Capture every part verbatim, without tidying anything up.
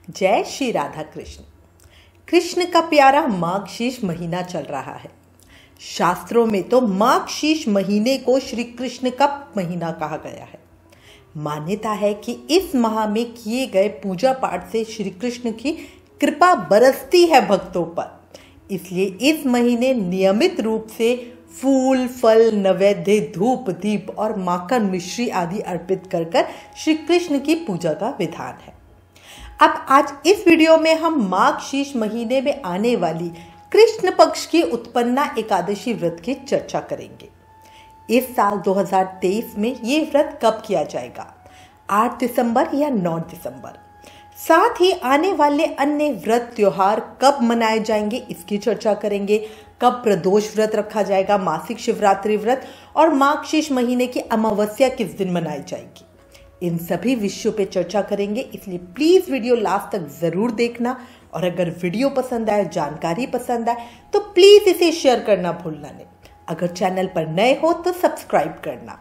जय श्री राधा कृष्ण। कृष्ण का प्यारा माघ शीर्ष महीना चल रहा है। शास्त्रों में तो माघ शीर्ष महीने को श्री कृष्ण का महीना कहा गया है। मान्यता है कि इस माह में किए गए पूजा पाठ से श्री कृष्ण की कृपा बरसती है भक्तों पर। इसलिए इस महीने नियमित रूप से फूल, फल, नैवेद्य, धूप, दीप और माखन, मिश्री आदि अर्पित कर कर श्री कृष्ण की पूजा का विधान है। अब आज इस वीडियो में हम माघ शीर्ष महीने में आने वाली कृष्ण पक्ष की उत्पन्ना एकादशी व्रत की चर्चा करेंगे। इस साल दो हज़ार तेईस में ये व्रत कब किया जाएगा, आठ दिसंबर या नौ दिसंबर। साथ ही आने वाले अन्य व्रत त्योहार कब मनाए जाएंगे इसकी चर्चा करेंगे। कब प्रदोष व्रत रखा जाएगा, मासिक शिवरात्रि व्रत और माघ शीर्ष महीने की अमावस्या किस दिन मनाई जाएगी, इन सभी विषयों पे चर्चा करेंगे। इसलिए प्लीज वीडियो लास्ट तक जरूर देखना और अगर वीडियो पसंद आए, जानकारी पसंद आए तो प्लीज इसे शेयर करना भूलना नहीं। अगर चैनल पर नए हो तो सब्सक्राइब करना।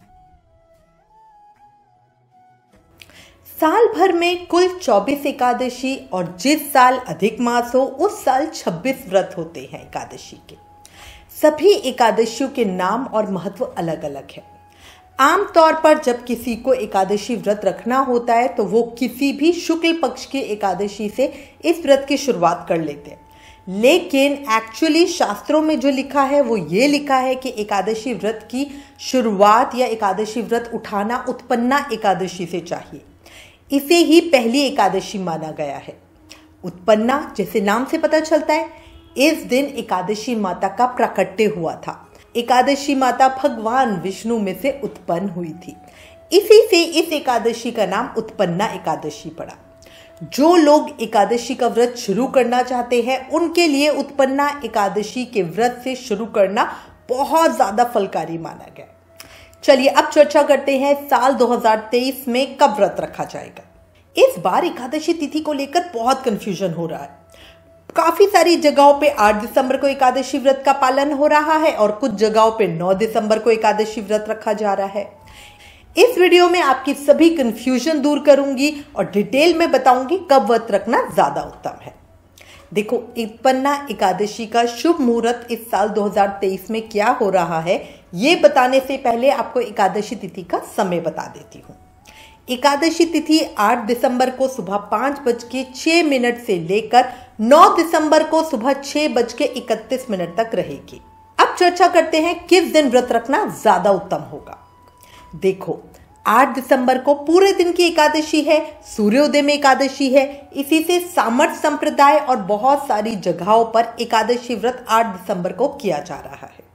साल भर में कुल चौबीस एकादशी और जिस साल अधिक मास हो उस साल छब्बीस व्रत होते हैं एकादशी के। सभी एकादशियों के नाम और महत्व अलग अलग है। आमतौर पर जब किसी को एकादशी व्रत रखना होता है तो वो किसी भी शुक्ल पक्ष की एकादशी से इस व्रत की शुरुआत कर लेते हैं। लेकिन एक्चुअली शास्त्रों में जो लिखा है वो ये लिखा है कि एकादशी व्रत की शुरुआत या एकादशी व्रत उठाना उत्पन्ना एकादशी से चाहिए। इसे ही पहली एकादशी माना गया है। उत्पन्ना जैसे नाम से पता चलता है, इस दिन एकादशी माता का प्राकट्य हुआ था। एकादशी माता भगवान विष्णु में से उत्पन्न हुई थी। इसी से इस एकादशी का नाम उत्पन्ना एकादशी पड़ा। जो लोग एकादशी का व्रत शुरू करना चाहते हैं उनके लिए उत्पन्ना एकादशी के व्रत से शुरू करना बहुत ज्यादा फलकारी माना गया। चलिए अब चर्चा करते हैं साल दो हज़ार तेईस में कब व्रत रखा जाएगा। इस बार एकादशी तिथि को लेकर बहुत कंफ्यूजन हो रहा है। काफी सारी जगहों पे आठ दिसंबर को एकादशी व्रत का पालन हो रहा है और कुछ जगहों पे नौ दिसंबर को एकादशी व्रत रखा जा रहा है। इस वीडियो में आपकी सभी कंफ्यूजन दूर करूंगी और डिटेल में बताऊंगी कब व्रत रखना ज्यादा उत्तम है। देखो, उत्पन्ना एकादशी का शुभ मुहूर्त इस साल दो हज़ार तेईस में क्या हो रहा है ये बताने से पहले आपको एकादशी तिथि का समय बता देती हूँ। एकादशी तिथि आठ दिसंबर को सुबह पांच बज के छह मिनट से लेकर नौ दिसंबर को सुबह छह बज के इकतीस मिनट तक रहेगी। अब चर्चा करते हैं किस दिन व्रत रखना ज्यादा उत्तम होगा। देखो, आठ दिसंबर को पूरे दिन की एकादशी है, सूर्योदय में एकादशी है। इसी से सामर्थ संप्रदाय और बहुत सारी जगहों पर एकादशी व्रत आठ दिसंबर को किया जा रहा है।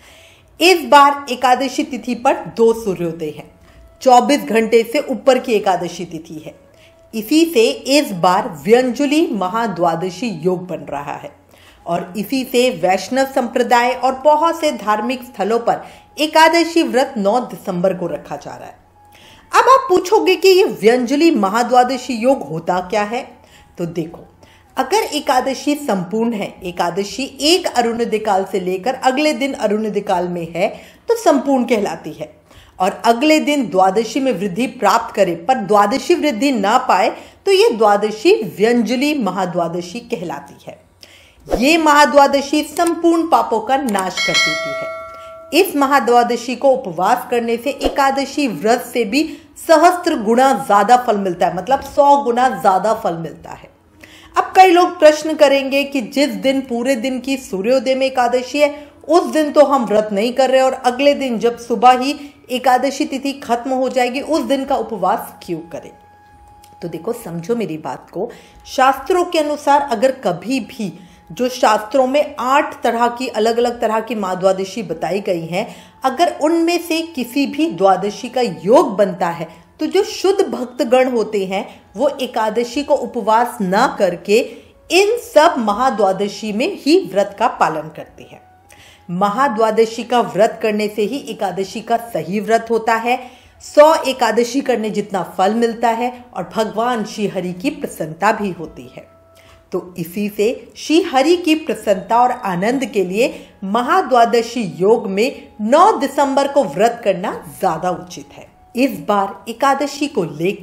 इस बार एकादशी तिथि पर दो सूर्योदय हैं। चौबीस घंटे से ऊपर की एकादशी तिथि है। इसी से इस बार व्यंजुली महाद्वादशी योग बन रहा है और इसी से वैष्णव संप्रदाय और बहुत से धार्मिक स्थलों पर एकादशी व्रत नौ दिसंबर को रखा जा रहा है। अब आप पूछोगे कि ये व्यंजुली महाद्वादशी योग होता क्या है, तो देखो, अगर एकादशी संपूर्ण है, एकादशी एक अरुणोदय काल से लेकर अगले दिन अरुणोदय काल में है तो संपूर्ण कहलाती है। और अगले दिन द्वादशी में वृद्धि प्राप्त करे पर द्वादशी वृद्धि ना पाए तो ये द्वादशी व्यंजुली महाद्वादशी कहलाती है। ये महाद्वादशी संपूर्ण पापों का नाश कर देती है। इस महाद्वादशी को उपवास करने से एकादशी व्रत से भी सहस्त्र गुना ज्यादा फल मिलता है, मतलब सौ गुना ज्यादा फल मिलता है। अब कई लोग प्रश्न करेंगे कि जिस दिन पूरे दिन की सूर्योदय में एकादशी है उस दिन तो हम व्रत नहीं कर रहे और अगले दिन जब सुबह ही एकादशी तिथि खत्म हो जाएगी उस दिन का उपवास क्यों करें। तो देखो, समझो मेरी बात को। शास्त्रों के अनुसार अगर कभी भी जो शास्त्रों में आठ तरह की अलग अलग तरह की माँ द्वादशी बताई गई हैं, अगर उनमें से किसी भी द्वादशी का योग बनता है तो जो शुद्ध भक्तगण होते हैं वो एकादशी को उपवास ना करके इन सब महाद्वादशी में ही व्रत का पालन करते हैं। महाद्वादशी का व्रत करने से ही एकादशी का सही व्रत होता है। सौ एकादशी करने जितना फल मिलता है और भगवान श्री हरि की प्रसन्नता भी होती है। तो इसी से श्री हरि की प्रसन्नता और आनंद के लिए महाद्वादशी योग में नौ दिसंबर को व्रत करना ज्यादा उचित है। इस बार एकादशी को लेकर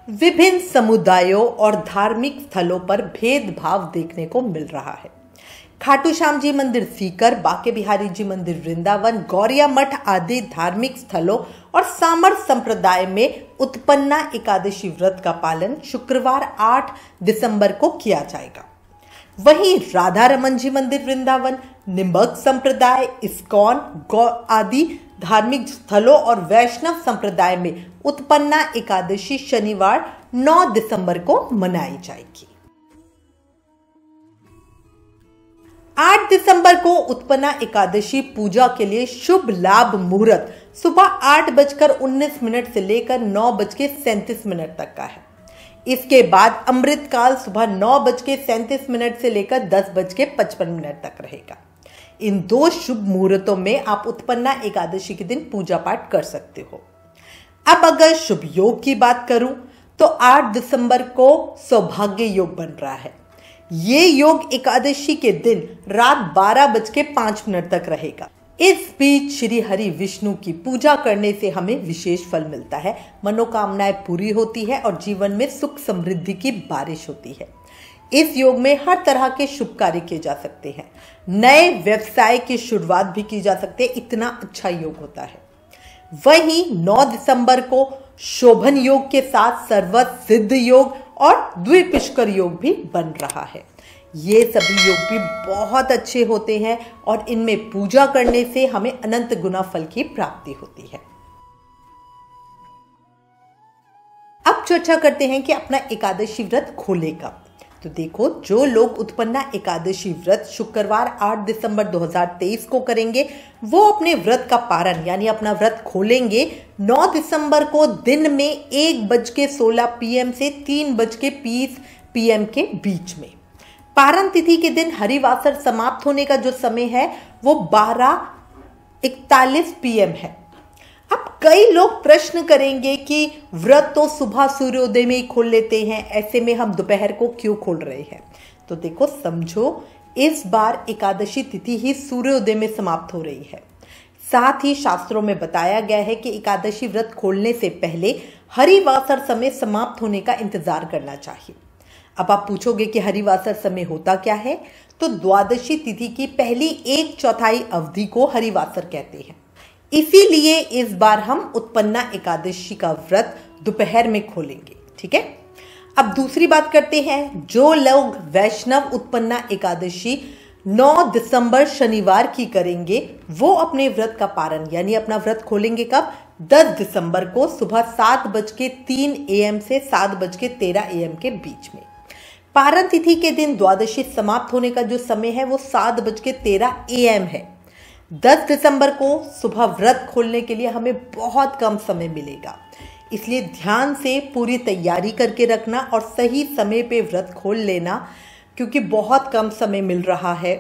विभिन्न समुदायों और धार्मिक स्थलों पर भेदभाव देखने को मिल रहा है। खाटू श्याम जी मंदिर सीकर, बांके बिहारी जी मंदिर वृंदावन, गौरिया मठ आदि धार्मिक स्थलों और सामर्थ संप्रदाय में उत्पन्ना एकादशी व्रत का पालन शुक्रवार आठ दिसंबर को किया जाएगा। वहीं राधा रमन जी मंदिर वृंदावन, निम्बक संप्रदाय, इस्कॉन गौ आदि धार्मिक स्थलों और वैष्णव संप्रदाय में उत्पन्ना एकादशी शनिवार नौ दिसंबर को मनाई जाएगी। आठ दिसंबर को उत्पन्ना एकादशी पूजा के लिए शुभ लाभ मुहूर्त सुबह आठ बजकर उन्नीस मिनट से लेकर नौ बज के सैंतीस मिनट तक का है। इसके बाद अमृत काल सुबह नौ बज के सैंतीस मिनट से लेकर दस बज के पचपन मिनट तक रहेगा। इन दो शुभ मुहूर्तों में आप उत्पन्ना एकादशी के दिन पूजा पाठ कर सकते हो। अब अगर शुभ योग की बात करूं तो आठ दिसंबर को सौभाग्य योग बन रहा है। ये योग एकादशी के दिन रात बारह बज के पांच मिनट तक रहेगा। इस बीच श्री हरि विष्णु की पूजा करने से हमें विशेष फल मिलता है, मनोकामनाएं पूरी होती है और जीवन में सुख समृद्धि की बारिश होती है। इस योग में हर तरह के शुभ कार्य किए जा सकते हैं, नए व्यवसाय की शुरुआत भी की जा सकती है, इतना अच्छा योग होता है। वहीं नौ दिसंबर को शोभन योग के साथ सर्वत सिद्ध योग और द्विपुष्कर योग भी बन रहा है। ये सभी योग भी बहुत अच्छे होते हैं और इनमें पूजा करने से हमें अनंत गुना फल की प्राप्ति होती है। अब चर्चा करते हैं कि अपना एकादशी व्रत खोलेगा। तो देखो, जो लोग उत्पन्ना एकादशी व्रत शुक्रवार आठ दिसंबर दो हज़ार तेईस को करेंगे वो अपने व्रत का पारण यानी अपना व्रत खोलेंगे नौ दिसंबर को दिन में एक बज के सोलह पीएम से तीन बज के बीस पीएम के बीच में। पारण तिथि के दिन हरिवासर समाप्त होने का जो समय है वो बारह इकतालीस पीएम है। अब कई लोग प्रश्न करेंगे कि व्रत तो सुबह सूर्योदय में ही खोल लेते हैं, ऐसे में हम दोपहर को क्यों खोल रहे हैं? तो देखो, समझो, इस बार एकादशी तिथि ही सूर्योदय में समाप्त हो रही है। साथ ही शास्त्रों में बताया गया है कि एकादशी व्रत खोलने से पहले हरिवासर समय समाप्त होने का इंतजार करना चाहिए। अब आप पूछोगे कि हरिवासर समय होता क्या है? तो द्वादशी तिथि की पहली एक चौथाई अवधि को हरिवासर कहते हैं। इसीलिए इस बार हम उत्पन्ना एकादशी का व्रत दोपहर में खोलेंगे। ठीक है, अब दूसरी बात करते हैं। जो लोग वैष्णव उत्पन्ना एकादशी नौ दिसंबर शनिवार की करेंगे वो अपने व्रत का पारण यानी अपना व्रत खोलेंगे कब? दस दिसंबर को सुबह सात बज के तीन एएम से सात बज के तेरह एएम के बीच में। पारण तिथि के दिन द्वादशी समाप्त होने का जो समय है वो सात बज के तेरह एएम है। दस दिसंबर को सुबह व्रत खोलने के लिए हमें बहुत कम समय मिलेगा, इसलिए ध्यान से पूरी तैयारी करके रखना और सही समय पे व्रत खोल लेना, क्योंकि बहुत कम समय मिल रहा है।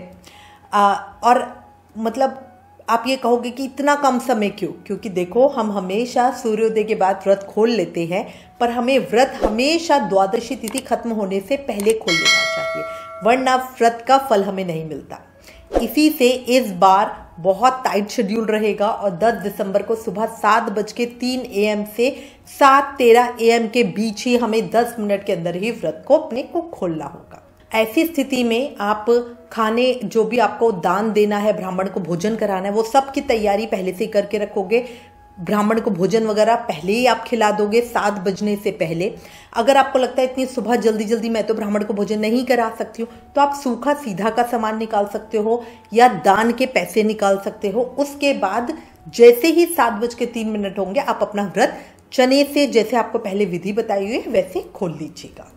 आ, और मतलब आप ये कहोगे कि इतना कम समय क्यों? क्योंकि देखो, हम हमेशा सूर्योदय के बाद व्रत खोल लेते हैं, पर हमें व्रत हमेशा द्वादशी तिथि खत्म होने से पहले खोल लेना चाहिए, वरना व्रत का फल हमें नहीं मिलता। इसी से इस बार बहुत टाइट शेड्यूल रहेगा और दस दिसंबर को सुबह सात बज के तीन एएम से सात तेरह एएम के बीच ही हमें दस मिनट के अंदर ही व्रत को अपने को खोलना होगा। ऐसी स्थिति में आप खाने, जो भी आपको दान देना है, ब्राह्मण को भोजन कराना है, वो सब की तैयारी पहले से करके रखोगे। ब्राह्मण को भोजन वगैरह पहले ही आप खिला दोगे सात बजने से पहले। अगर आपको लगता है इतनी सुबह जल्दी जल्दी मैं तो ब्राह्मण को भोजन नहीं करा सकती हूँ, तो आप सूखा सीधा का सामान निकाल सकते हो या दान के पैसे निकाल सकते हो। उसके बाद जैसे ही सात बज के तीन मिनट होंगे आप अपना व्रत चने से, जैसे आपको पहले विधि बताई हुई है, वैसे खोल लीजिएगा।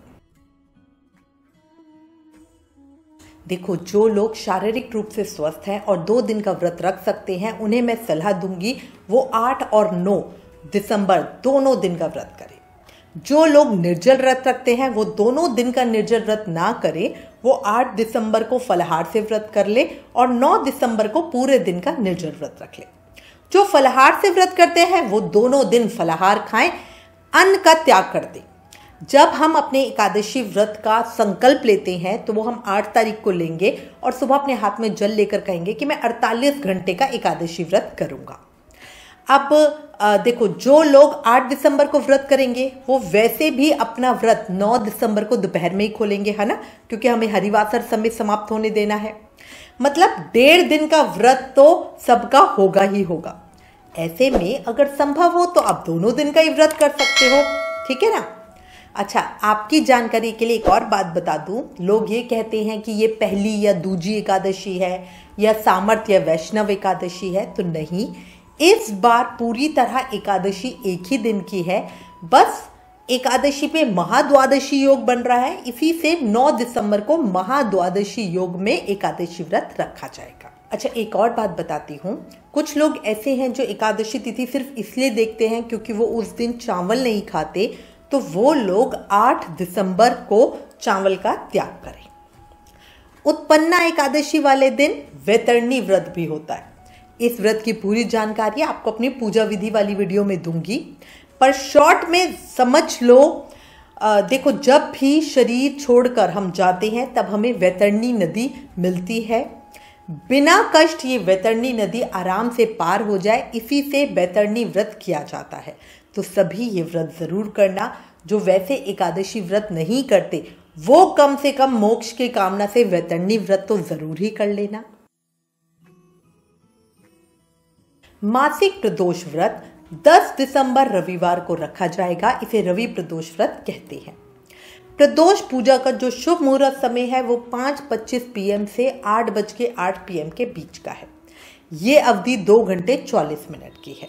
देखो, जो लोग शारीरिक रूप से स्वस्थ हैं और दो दिन का व्रत रख सकते हैं, उन्हें मैं सलाह दूंगी वो आठ और नौ दिसंबर दोनों दिन का व्रत करें। जो लोग निर्जल व्रत रखते हैं वो दोनों दिन का निर्जल व्रत ना करें, वो आठ दिसंबर को फलाहार से व्रत कर ले और नौ दिसंबर को पूरे दिन का निर्जल व्रत रख ले। जो फलाहार से व्रत करते हैं वो दोनों दिन फलाहार खाएं, अन्न का त्याग कर दें। जब हम अपने एकादशी व्रत का संकल्प लेते हैं तो वो हम आठ तारीख को लेंगे और सुबह अपने हाथ में जल लेकर कहेंगे कि मैं अड़तालीस घंटे का एकादशी व्रत करूंगा। अब आ, देखो, जो लोग आठ दिसंबर को व्रत करेंगे वो वैसे भी अपना व्रत नौ दिसंबर को दोपहर में ही खोलेंगे, है ना, क्योंकि हमें हरिवासर समय समाप्त होने देना है। मतलब डेढ़ दिन का व्रत तो सबका होगा ही होगा। ऐसे में अगर संभव हो तो आप दोनों दिन का ही व्रत कर सकते हो, ठीक है ना। अच्छा, आपकी जानकारी के लिए एक और बात बता दूं, लोग ये कहते हैं कि ये पहली या दूजी एकादशी है या सामर्थ्य या वैष्णव एकादशी है, तो नहीं, इस बार पूरी तरह एकादशी एक ही दिन की है। बस एकादशी पे महाद्वादशी योग बन रहा है, इसी से नौ दिसंबर को महाद्वादशी योग में एकादशी व्रत रखा जाएगा। अच्छा, एक और बात बताती हूँ, कुछ लोग ऐसे हैं जो एकादशी तिथि सिर्फ इसलिए देखते हैं क्योंकि वो उस दिन चावल नहीं खाते, तो वो लोग आठ दिसंबर को चावल का त्याग करें। उत्पन्ना एकादशी वाले दिन वैतरणी व्रत भी होता है। इस व्रत की पूरी जानकारी आपको अपनी पूजा विधि वाली वीडियो में दूंगी, पर शॉर्ट में समझ लो। आ, देखो, जब भी शरीर छोड़कर हम जाते हैं तब हमें वैतरणी नदी मिलती है। बिना कष्ट ये वैतरणी नदी आराम से पार हो जाए, इसी से वैतरणी व्रत किया जाता है। तो सभी ये व्रत जरूर करना। जो वैसे एकादशी व्रत नहीं करते वो कम से कम मोक्ष की कामना से वैतरणी व्रत तो जरूर ही कर लेना। मासिक प्रदोष व्रत दस दिसंबर रविवार को रखा जाएगा। इसे रवि प्रदोष व्रत कहते हैं। प्रदोष पूजा का जो शुभ मुहूर्त समय है वो पाँच पच्चीस पीएम से आठ बज के आठ पीएम के बीच का है। ये अवधि दो घंटे चौलीस मिनट की है।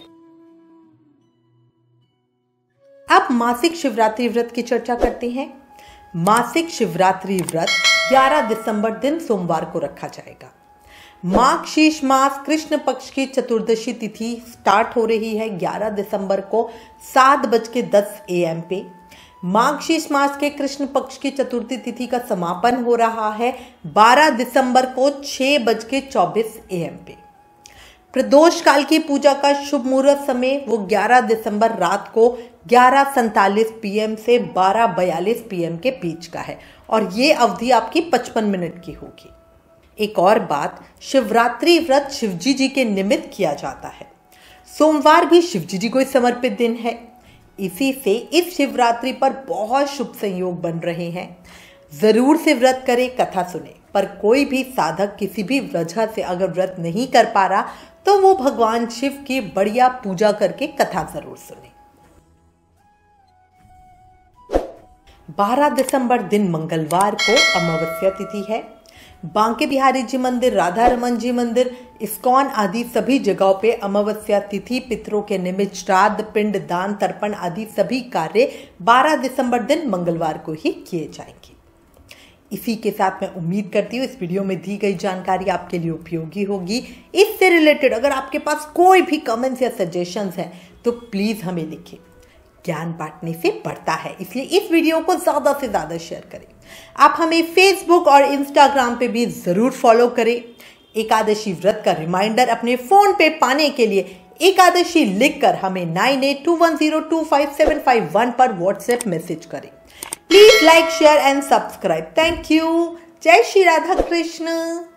अब मासिक शिवरात्रि व्रत की चर्चा करते हैं। मासिक शिवरात्रि व्रत ग्यारह दिसंबर दिन सोमवार को रखा जाएगा। माघ शीर्ष मास कृष्ण पक्ष की चतुर्दशी तिथि स्टार्ट हो रही है ग्यारह दिसंबर को सात बज के दस ए एम पे। माघ शीर्ष मास के कृष्ण पक्ष की चतुर्थी तिथि का समापन हो रहा है बारह दिसंबर को छह बज के चौबीस ए एम पे। प्रदोष काल की पूजा का शुभ मुहूर्त समय वो ग्यारह दिसंबर रात को ग्यारह सैंतालीस पीएम से बारह बयालीस पीएम के बीच का है, और ये अवधि आपकी पचपन मिनट की होगी। एक और बात, शिवरात्रि व्रत शिवजी जी के निमित्त किया जाता है। सोमवार भी शिवजी जी को समर्पित दिन है, इसी से इस शिवरात्रि पर बहुत शुभ संयोग बन रहे हैं। जरूर से व्रत करें, कथा सुने। पर कोई भी साधक किसी भी वजह से अगर व्रत नहीं कर पा रहा तो वो भगवान शिव की बढ़िया पूजा करके कथा जरूर सुने। बारह दिसंबर दिन मंगलवार को अमावस्या तिथि है। बांके बिहारी जी मंदिर, राधा रमन जी मंदिर, इस्कॉन आदि सभी जगहों पे अमावस्या तिथि पितरों के निमित्त श्राद्ध, पिंड दान, तर्पण आदि सभी कार्य बारह दिसंबर दिन मंगलवार को ही किए जाएंगे। इसी के साथ मैं उम्मीद करती हूँ इस वीडियो में दी गई जानकारी आपके लिए उपयोगी होगी। इससे रिलेटेड अगर आपके पास कोई भी कमेंट्स या सजेशंस हैं तो प्लीज हमें लिखें। ज्ञान बांटने से बढ़ता है, इसलिए इस वीडियो को ज्यादा से ज्यादा शेयर करें। आप हमें फेसबुक और इंस्टाग्राम पे भी जरूर फॉलो करें। एकादशी व्रत का रिमाइंडर अपने फोन पे पाने के लिए एकादशी लिखकर हमें nine eight two one zero two five seven five one पर व्हाट्सएप मैसेज करें। Please like, share and subscribe. Thank you. जय श्री राधा कृष्ण।